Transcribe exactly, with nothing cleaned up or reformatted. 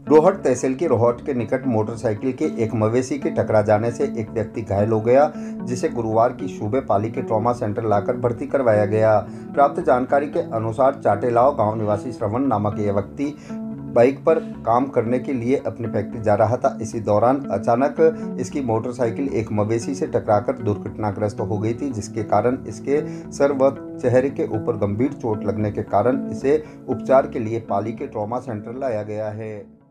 रोहट तहसील की रोहट के निकट मोटरसाइकिल के एक मवेशी के टकरा जाने से एक व्यक्ति घायल हो गया, जिसे गुरुवार की सुबह पाली के ट्रॉमा सेंटर लाकर भर्ती करवाया गया। प्राप्त जानकारी के अनुसार चाटेलाव गांव निवासी श्रवण नामक यह व्यक्ति बाइक पर काम करने के लिए अपनी फैक्ट्री जा रहा था। इसी दौरान अचानक इसकी मोटरसाइकिल एक मवेशी से टकराकर दुर्घटनाग्रस्त हो गई थी, जिसके कारण इसके सर व चेहरे के ऊपर गंभीर चोट लगने के कारण इसे उपचार के लिए पाली के ट्रॉमा सेंटर लाया गया है।